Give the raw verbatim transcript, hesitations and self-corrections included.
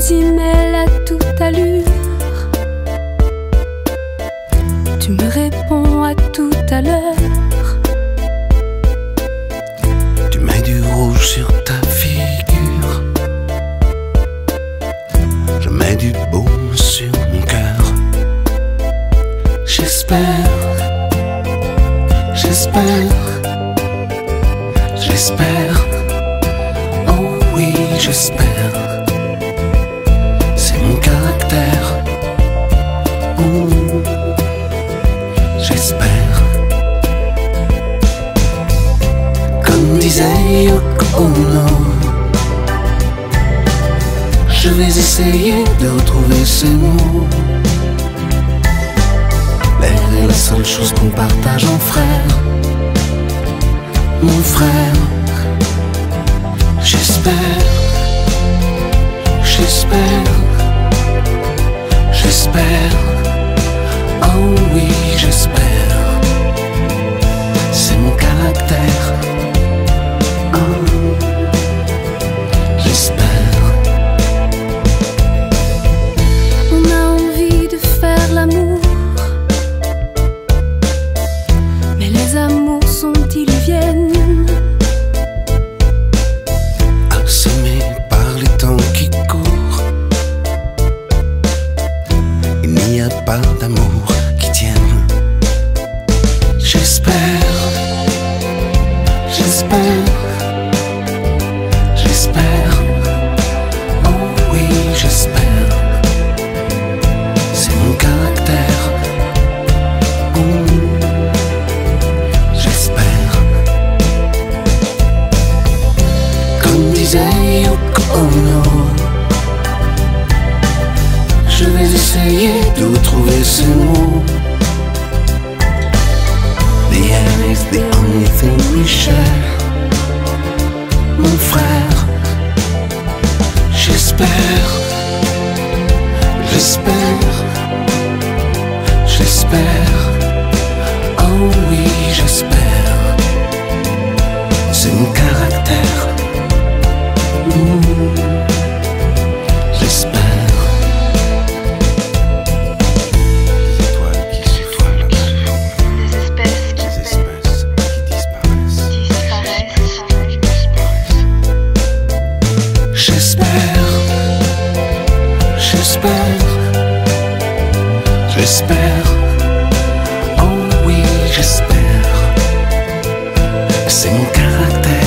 emails à toute allure. Tu me réponds à tout à l'heure. Tu mets du rouge sur ta figure. Je mets du baume sur mon cœur. J'espère, j'espère, j'espère. Oh oui, j'espère. C'est mon caractère. Mmh. J'espère. Comme disait Yoko Ono, je vais essayer de retrouver ces mots. L'air est la seule chose qu'on partage en frère. Mon frère. J'espère, j'espère, j'espère. Oh oui, j'espère. C'est mon caractère. Oh, j'espère. On a envie de faire l'amour, mais les amours sont diluviennes. Assommé par les temps qui courent, il n'y a pas d'amour qui tienne. J'espère, j'espère, j'espère. Oh oui, j'espère. C'est mon caractère. Mmh. J'espère. Comme disait Yoko Ono, je vais essayer de trouver ces mots. The air is the only thing we share. Mon frère. J'espère, j'espère, j'espère. Oh oui, j'espère. C'est mon caractère. Mmh. J'espère. Des étoiles qui soufflent là-bas. Des espèces qui Des espèces qui disparaissent. disparaissent. J'espère, j'espère, j'espère. Oh oui, j'espère. C'est mon caractère.